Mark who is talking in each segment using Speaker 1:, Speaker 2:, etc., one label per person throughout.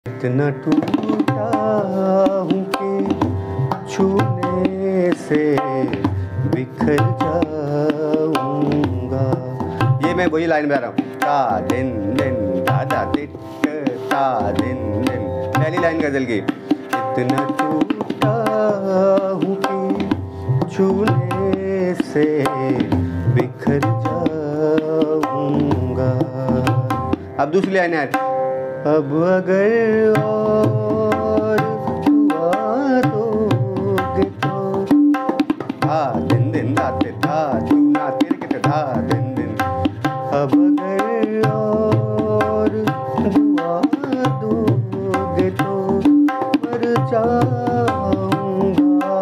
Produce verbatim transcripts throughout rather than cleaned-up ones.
Speaker 1: इतना टूटा हूँ कि छूने से बिखर जाऊंगा। ये मैं वही लाइन बजा रहा हूँ, ता दिन दिन दादा तिट ता दिन दिन, पहली लाइन गजल की। इतना टूटा हूँ कि छूने से बिखर जाऊंगा। अब दूसरी लाइन है, अब अगर और दुआ दोगे तो धा दिन दिन दाते धा चूना तिरकिट धा दिन दिन। अब अगर और दुआ दोगे तो मर जाऊंगा।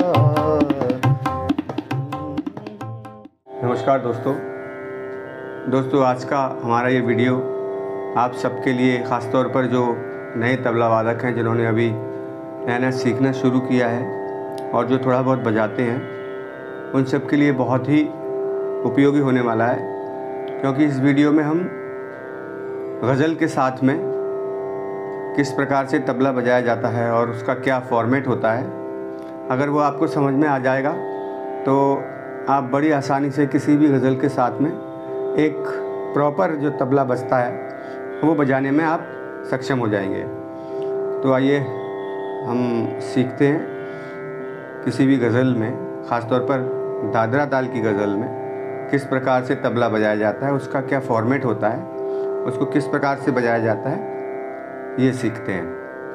Speaker 1: नमस्कार दोस्तों दोस्तों आज का हमारा ये वीडियो आप सबके लिए, ख़ास तौर पर जो नए तबला वादक हैं, जिन्होंने अभी नया नया सीखना शुरू किया है और जो थोड़ा बहुत बजाते हैं, उन सब के लिए बहुत ही उपयोगी होने वाला है। क्योंकि इस वीडियो में हम गज़ल के साथ में किस प्रकार से तबला बजाया जाता है और उसका क्या फॉर्मेट होता है, अगर वो आपको समझ में आ जाएगा तो आप बड़ी आसानी से किसी भी गज़ल के साथ में एक प्रॉपर जो तबला बजता है वो बजाने में आप सक्षम हो जाएंगे। तो आइए हम सीखते हैं किसी भी गज़ल में, ख़ास तौर पर दादरा ताल की गज़ल में किस प्रकार से तबला बजाया जाता है, उसका क्या फॉर्मेट होता है, उसको किस प्रकार से बजाया जाता है, ये सीखते हैं।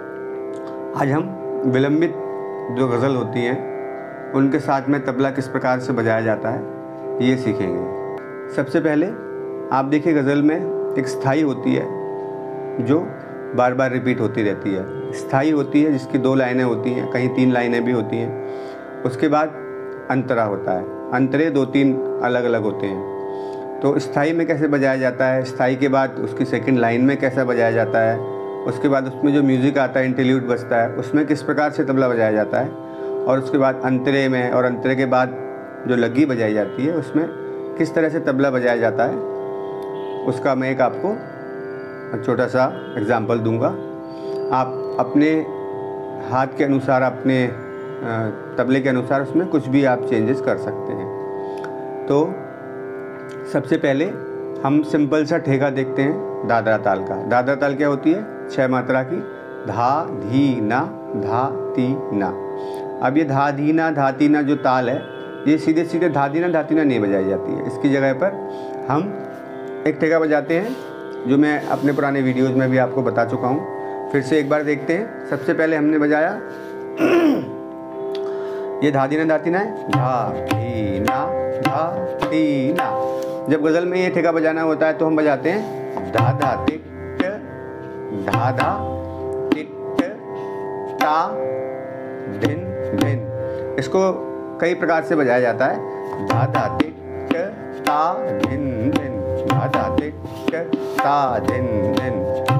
Speaker 1: आज हम विलंबित जो गज़ल होती हैं उनके साथ में तबला किस प्रकार से बजाया जाता है ये सीखेंगे। सबसे पहले आप देखिए, गज़ल में एक स्थाई होती है जो बार बार रिपीट होती रहती है। स्थाई होती है जिसकी दो लाइनें होती हैं, कहीं तीन लाइनें भी होती हैं। उसके बाद अंतरा होता है, अंतरे दो तीन अलग अलग होते हैं। तो स्थाई में कैसे बजाया जाता है, स्थाई के बाद उसकी सेकंड लाइन में कैसा बजाया जाता है, उसके बाद उसमें जो म्यूज़िक आता है, इंटरल्यूड बजता है, उसमें किस प्रकार से तबला बजाया जाता है, और उसके बाद अंतरे में और अंतरे के बाद जो लग्गी बजाई जाती है उसमें किस तरह से तबला बजाया जाता है, उसका मैं एक आपको छोटा सा एग्जाम्पल दूंगा। आप अपने हाथ के अनुसार, अपने तबले के अनुसार उसमें कुछ भी आप चेंजेस कर सकते हैं। तो सबसे पहले हम सिंपल सा ठेका देखते हैं दादरा ताल का। दादरा ताल क्या होती है? छह मात्रा की, धा धी ना धा ती ना। अब ये धा धी ना धा ती ना जो ताल है, ये सीधे सीधे धा धी ना धा ती ना नहीं बजाई जाती है। इसकी जगह पर हम एक ठेका बजाते हैं जो मैं अपने पुराने वीडियोज़ में भी आपको बता चुका हूँ। फिर से एक बार देखते हैं। सबसे पहले हमने बजाया ये धा धी ना धा ती ना है, धा धी ना धा ती ना। जब गज़ल में ये ठेका बजाना होता है तो हम बजाते हैं धा धा टिट धा धा टिट ता धिन धिन। इसको कई प्रकार से बजाया जाता है, धा धा टिट ता धिन धिन, धा धा टिट ता धिन धिन,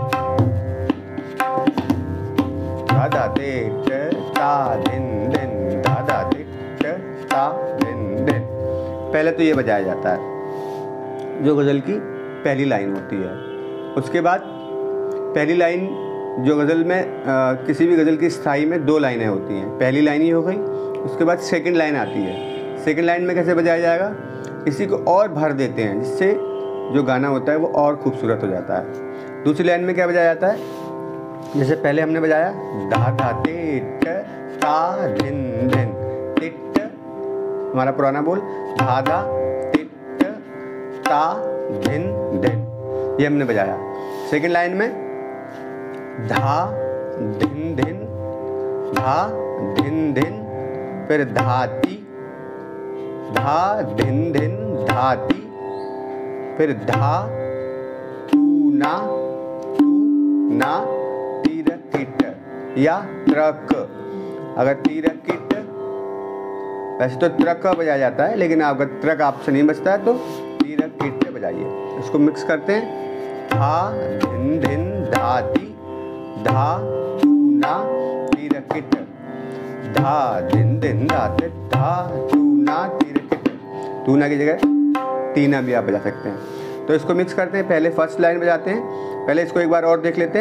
Speaker 1: धा धा टिट ता धिन धिन, धा धा टिट ता धिन धिन। पहले तो ये बजाया जाता है जो गज़ल की पहली लाइन होती है। उसके बाद पहली लाइन जो गज़ल में आ, किसी भी गज़ल की स्थाई में दो लाइनें होती हैं। पहली लाइन ही हो गई, उसके बाद सेकंड लाइन आती है। सेकंड लाइन में कैसे बजाया जाएगा? इसी को और भर देते हैं जिससे जो गाना होता है वो और खूबसूरत हो जाता है। दूसरी लाइन में क्या बजाया जाता है? जैसे पहले हमने बजाया धा धा टिट ता धिन धिन, टिट हमारा पुराना बोल, धा धा टिट ता धिन धिन, ये हमने बजाया। सेकंड लाइन में धा धिन धिन धा धिन धिन, फिर धाती धा धिन धिन धाती, फिर धा तू ना तू ना तीरकिट या त्रक। अगर तीरकिट, वैसे तो त्रक का बजाया जाता है, लेकिन अगर त्रक आपसे नहीं बजता है तो तीरकिट बजाइए। इसको मिक्स करते हैं, धा धिन धिन धाती धा तू ना तीरकिट, धा धिन धिन धाते धा तू ना तीरकिट। तू ना की जगह तीना भी आप बजा सकते हैं। तो इसको मिक्स करते हैं। पहले फर्स्ट लाइन बजाते हैं, पहले इसको एक बार और देख लेते हैं।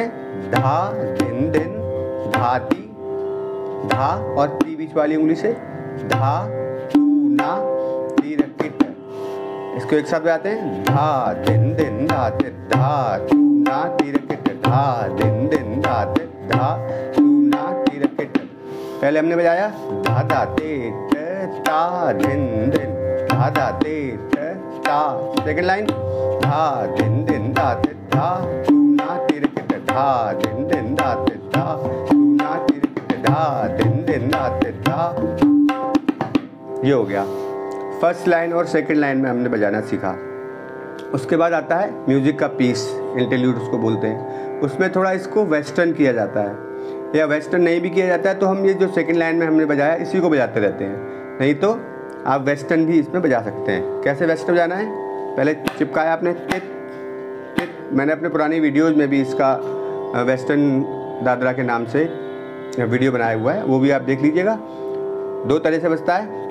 Speaker 1: धा धिन धिन धाती धा और ती बीच वाली उंगली से धा तू ना ती रकिट। इसको एक साथ बजाते हैं धा धिन धिन धाते धा तू ना ती रकिट धा धिन धिन धाते धा तू ना ती रकिट। पहले हमने बजाया धा धा ते ता धिन धिन धा धा ते ता। सेकंड लाइन धा धिन धिन धाते धा तू ना ती रकिट धा धिन धिन धाते धा तू ना ती रकिट धा धिन धिन धाते धा। ये हो गया फर्स्ट लाइन और सेकंड लाइन में हमने बजाना सीखा। उसके बाद आता है म्यूजिक का पीस, इंटरल्यूड उसको बोलते हैं। उसमें थोड़ा इसको वेस्टर्न किया जाता है, या वेस्टर्न नहीं भी किया जाता है तो हम ये जो सेकंड लाइन में हमने बजाया इसी को बजाते रहते हैं। नहीं तो आप वेस्टर्न भी इसमें बजा सकते हैं। कैसे वेस्टर्न बजाना है, पहले चिपकाया आपने तित तित। मैंने अपने पुरानी वीडियोज़ में भी इसका वेस्टर्न दादरा के नाम से वीडियो बनाया हुआ है, वो भी आप देख लीजिएगा। दो तरह से बजता है,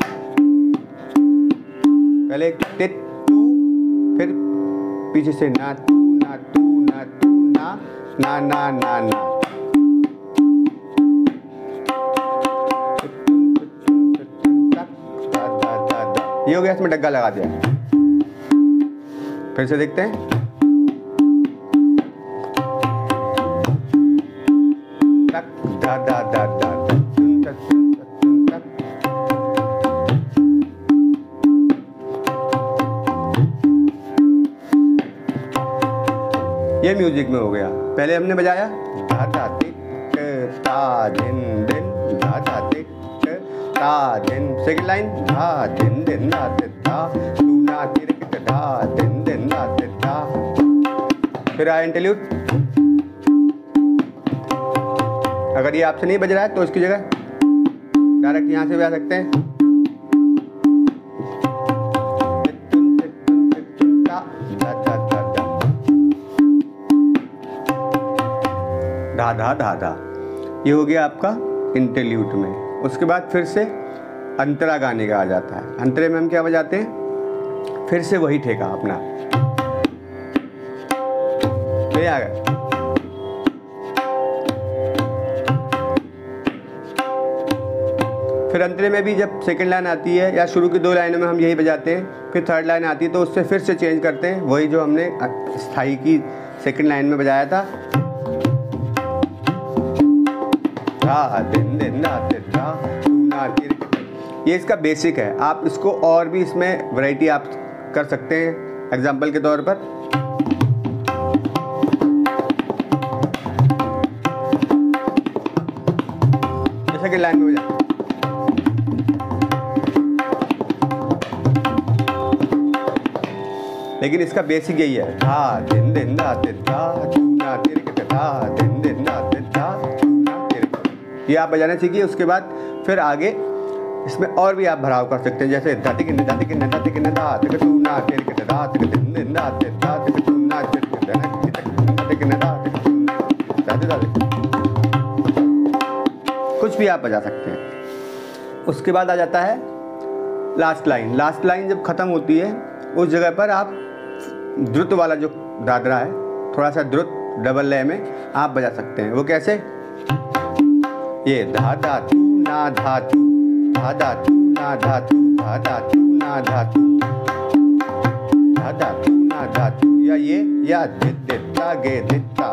Speaker 1: पहले तित टू, फिर पीछे से ना तू ना तू ना तू ना ना ना ना ना। ये हो गया, इसमें डग्गा लगा दिया। फिर से देखते हैं तक दा दा दा दा तुन तक तुन तक तुन तक। ये म्यूजिक में हो गया। पहले हमने बजाया धा धा टिक ता धिन धिन धा धा टिक ता धिन। सेकंड लाइन धा धिन धिन धा धा तू ना ती रकिट धा धिन धिन धा धा। फिर आया इंटरल्यूड। अगर ये आपसे नहीं बज रहा है तो इसकी जगह डायरेक्ट यहाँ से बजा सकते हैं धा धा धा धा। ये हो गया आपका इंटरल्यूड में। उसके बाद फिर से अंतरा गाने का आ जाता है। अंतरे में हम क्या बजाते हैं, फिर से वही ठेका अपना, तो आ गया। फिर अंतरे में भी जब सेकंड लाइन आती है या शुरू की दो लाइनों में हम यही बजाते हैं, फिर थर्ड लाइन आती है तो उससे फिर से चेंज करते हैं, वही जो हमने स्थाई की सेकंड लाइन में बजाया था। दिन दिन ये इसका बेसिक है। आप इसको और भी इसमें वैरायटी आप कर सकते हैं। एग्जाम्पल के तौर पर जैसे कि लाइन में बजा, लेकिन इसका बेसिक यही है धा दिन दिन धा धा ना तिरक धा दिन दिन धा धा। ये आप बजाना सीखिए। उसके बाद फिर आगे इसमें और भी आप भराव कर सकते हैं, जैसे धातिक धातिक धातिक धातिक तू ना तिरक धातिक दिन दिन धातिक धातिक तू ना तिरक धातिक धातिक धातिक कुछ भी आप बजा सकते हैं। उसके बाद आ जाता है लास्ट लाइन। लास्ट लाइन जब खत्म होती है उस जगह पर आप द्रुत वाला जो दादरा है, थोड़ा सा द्रुत डबल लय में आप बजा सकते हैं। वो कैसे, ये धा धा तू ना धातु धा धा तू ना धातु धा धा तू ना धातु धा धा तू ना धातु, या ये या धित धित्ता गे धित्ता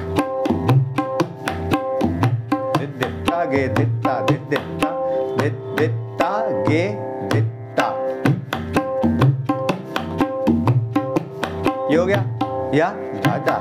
Speaker 1: धित धित्ता गे धित्ता धित धित्ता धित धित्ता गे धित्ता। ये हो गया, या धा धा।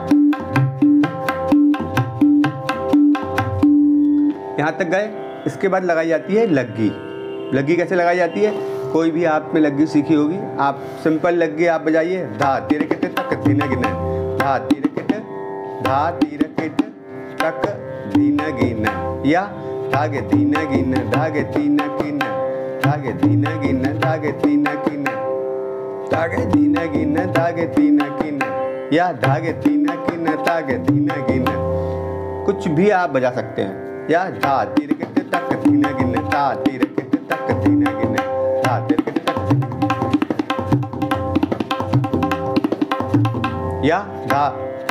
Speaker 1: यहाँ तक गए। इसके बाद लगाई जाती है लग्गी। लग्गी कैसे लगाई जाती है, कोई भी आप में लग्गी सीखी होगी, आप सिंपल लग्गी आप बजाइए धा तिरकिट तक धीना गिना धा तिरकिट धा तिरकिट तक धीना गिना, या धागे धीना गिना धागे तीना गिना धागे धीना गिना धागे तीना गिना धागे धीना गिना धागे तीना गिना, या धागे तीना गिना धागे धीना गिना। कुछ भी आप बजा सकते हैं, या धा तिरकिट तक धीना गिना धा तिरकिट तक धीना गिना धा तिरकिट तक, या धा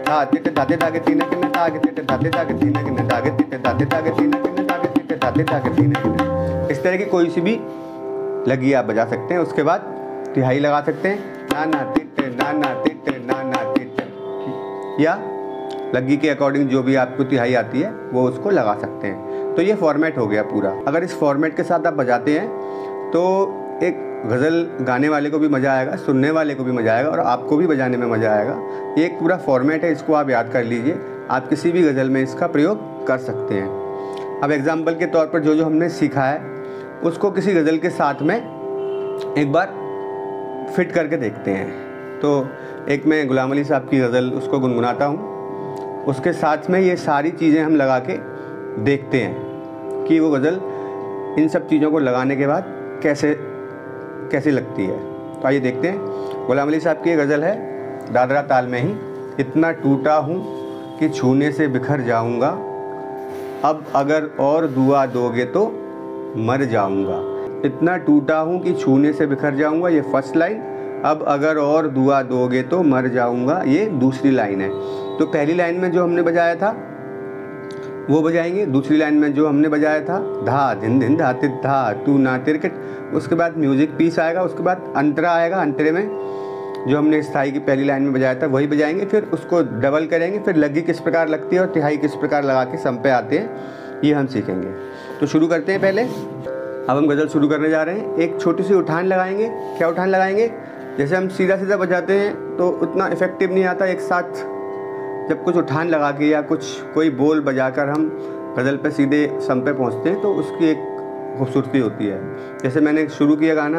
Speaker 1: धा तिट धाते धागे तीन किन्ने धागे तिट धाते धागे तीन किन्ने धागे तिट धाते धागे तीन किन्ने धागे तिट धाते धागे तीन किन्ने। इस तरह की कोई सी भी लगी आप बजा सकते हैं। उसके बाद तिहाई लगा सकते हैं, ना ना तिट ना ना तिट ना ना तिट, या लगी के अकॉर्डिंग जो भी आपको तिहाई आती है वो उसको लगा सकते हैं। तो ये फॉर्मेट हो गया पूरा। अगर इस फॉर्मेट के साथ आप बजाते हैं तो एक गज़ल गाने वाले को भी मज़ा आएगा, सुनने वाले को भी मज़ा आएगा और आपको भी बजाने में मज़ा आएगा। ये एक पूरा फॉर्मेट है, इसको आप याद कर लीजिए। आप किसी भी गज़ल में इसका प्रयोग कर सकते हैं। अब एग्जाम्पल के तौर पर जो जो हमने सीखा है उसको किसी गज़ल के साथ में एक बार फिट करके देखते हैं। तो एक मैं गुलाम अली साहब की गज़ल उसको गुनगुनाता हूँ, उसके साथ में ये सारी चीज़ें हम लगा के देखते हैं कि वो गज़ल इन सब चीज़ों को लगाने के बाद कैसे कैसी लगती है। तो आइए देखते हैं। गुलाम अली साहब की ये गज़ल है दादरा ताल में ही। इतना टूटा हूँ कि छूने से बिखर जाऊँगा, अब अगर और दुआ दोगे तो मर जाऊँगा। इतना टूटा हूँ कि छूने से बिखर जाऊँगा, ये फर्स्ट लाइन। अब अगर और दुआ दोगे तो मर जाऊँगा, ये दूसरी लाइन है। तो पहली लाइन में जो हमने बजाया था वो बजाएंगे, दूसरी लाइन में जो हमने बजाया था धा धिन धिन धा तित धा तू ना तिरकिट, उसके बाद म्यूज़िक पीस आएगा, उसके बाद अंतरा आएगा। अंतरे में जो हमने स्थाई की पहली लाइन में बजाया था वही बजाएंगे, फिर उसको डबल करेंगे, फिर लगी किस प्रकार लगती है और तिहाई किस प्रकार लगा के सम पे आते हैं, ये हम सीखेंगे। तो शुरू करते हैं। पहले अब हम गज़ल शुरू करने जा रहे हैं। एक छोटी सी उठान लगाएंगे। क्या उठान लगाएंगे? जैसे हम सीधा सीधा बजाते हैं तो उतना इफ़ेक्टिव नहीं आता। एक साथ जब कुछ उठान लगा के या कुछ कोई बोल बजाकर हम गज़ल पे सीधे सम पे पहुँचते हैं तो उसकी एक खूबसूरती होती है। जैसे मैंने शुरू किया गाना,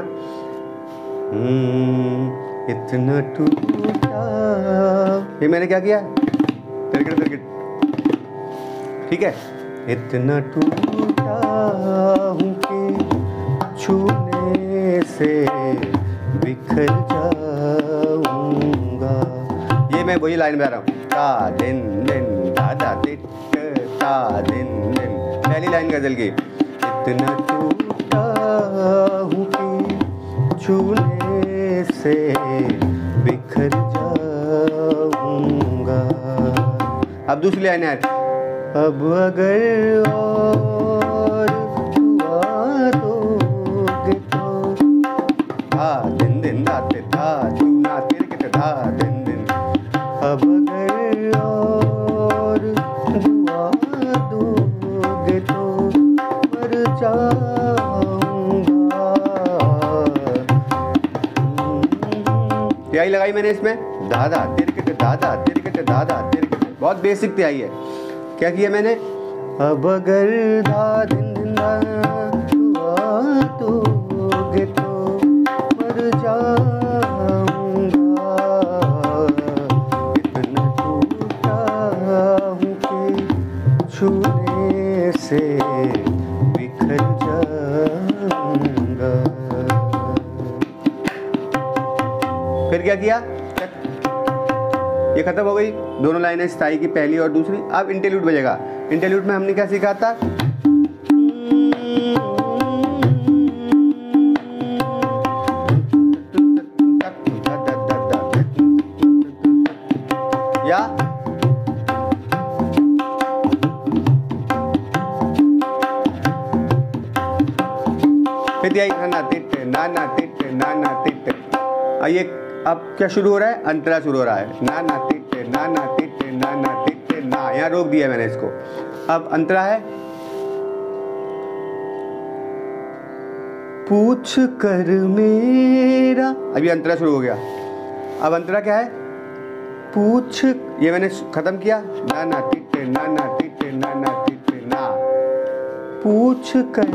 Speaker 1: इतना टूटा, ये मैंने क्या किया, तिरकिट तिरकिट, ठीक है। इतना टूटा हूँ कि छूने से बिखर जाऊँगा, ये मैं वही लाइन बजा रहा हूँ। ता दिन दिन दादा तिट ता दिन दिन, पहली लाइन गज़ल की। इतना टूटा हूँ कि छूने से बिखर जाऊँगा। अब दूसरी लाइन है, अब अगर और दुआ दोगे तो धा दिन दिन दाते धा तू ना तिरकिट धा दिन दिन, अब अगर और दुआ दोगे तो मर जाऊँगा। तिहाई लगाई मैंने इसमें, दादा तिरकिट दादा तिरकिट दादा तिरकिट, बहुत बेसिक तिहाई है। क्या किया मैंने, अब अगर धा दिन दिन दुआ दोगे तो मर जाऊँगा। इतना टूटा हूँ कि छूने से बिखर जाऊँगा। फिर क्या किया, ये खत्म हो गई दोनों लाइनें, स्थाई की पहली और दूसरी। अब इंटरल्यूड बजेगा। इंटरल्यूड में हमने क्या सीखा था, या फिर यही ना तिट ना ना तिट ना ना तिट। आइए अब क्या शुरू हो रहा है, अंतरा शुरू हो रहा है। ना ना तिट ना ना तिट ना ना तिट ना, यहाँ रोक दिया मैंने इसको। अब अंतरा है, पूछ कर मेरा, अभी अंतरा शुरू हो गया। अब अंतरा क्या है, पूछ, ये मैंने खत्म किया, ना ना तिट ना ना तिट ना ना तिट ना, पूछ कर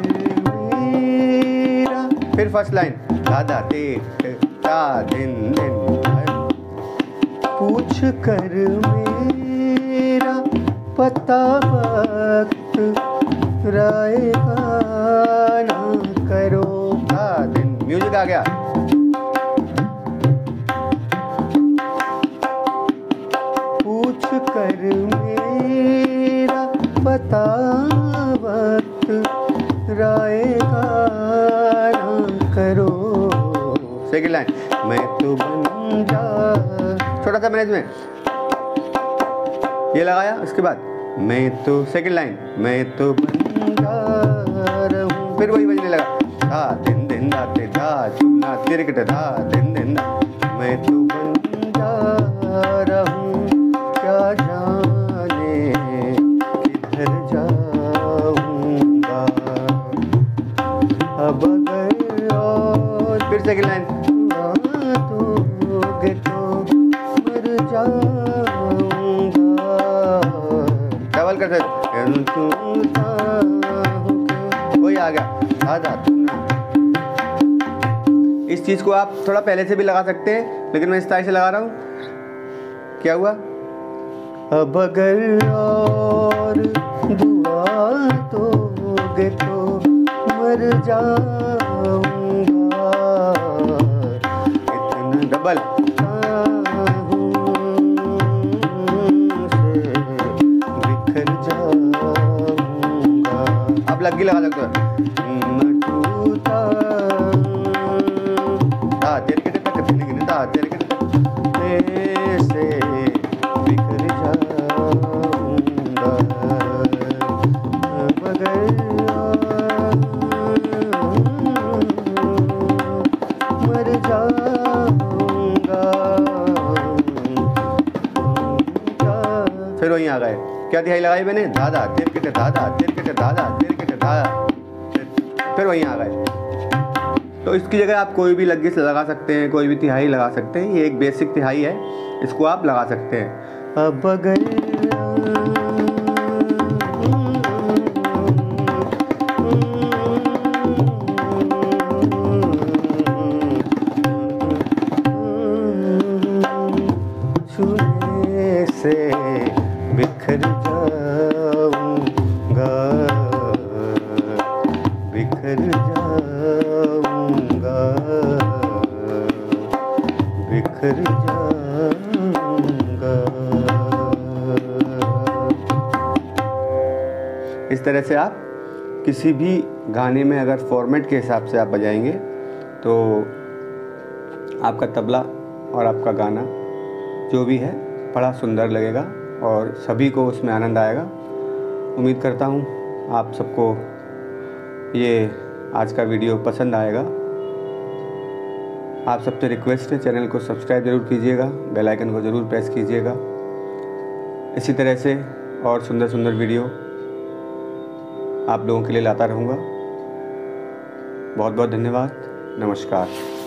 Speaker 1: मेरा, फिर फर्स्ट लाइन दादा तिट ता दिन दिन, पूछ कर मेरा पता वक्त रहेगा ना करो ता दिन। म्यूजिक आ गया। पूछ कर मेरा पता वक्त रहेगा ना करो। सेकंड लाइन, मैं तो बन जा, छोटा सा मैंने इसमें ये लगाया, उसके बाद मैं तो सेकंड लाइन, मैं तो बंजार हूँ, फिर वही बजने लगा, धा दिन दिन दाते धा चुना तिरकट धा दिन दिन दा, मैं तो बंजार हूँ क्या जाने किधर जाऊंगा, अब अगर और फिर सेकंड लाइन दोगे तो मर जाऊंगा, डबल कर सकते, वही आ गया आधा। इस चीज को आप थोड़ा पहले से भी लगा सकते हैं, लेकिन मैं इस तरह से लगा रहा हूँ। क्या हुआ, अब अगर और दुआ दोगे तो मर जाऊंगा, इतना डबल बिखर जाऊंगा। आप लगी लगा सकते हो, से बिखर जाऊंगा, मगर मर जाऊंगा। फिर वहीं आ गए, क्या तिहाई लगाई मैंने, दादा तिरकट दादा तिरकट दादा तिरकट दादा, फिर वहीं आ गए। तो इसकी जगह आप कोई भी लग्गी से लगा सकते हैं, कोई भी तिहाई लगा सकते हैं। ये एक बेसिक तिहाई है, इसको आप लगा सकते हैं। अब अगर छूने से बिखर जाऊंगा, बिखर जाऊंगा, बिखर जाऊंगा। इस तरह से आप किसी भी गाने में अगर फॉर्मेट के हिसाब से आप बजाएंगे तो आपका तबला और आपका गाना जो भी है बड़ा सुंदर लगेगा और सभी को उसमें आनंद आएगा। उम्मीद करता हूँ आप सबको ये आज का वीडियो पसंद आएगा। आप सबसे रिक्वेस्ट है, चैनल को सब्सक्राइब ज़रूर कीजिएगा, बेल आइकन को ज़रूर प्रेस कीजिएगा। इसी तरह से और सुंदर सुंदर वीडियो आप लोगों के लिए लाता रहूँगा। बहुत बहुत धन्यवाद, नमस्कार।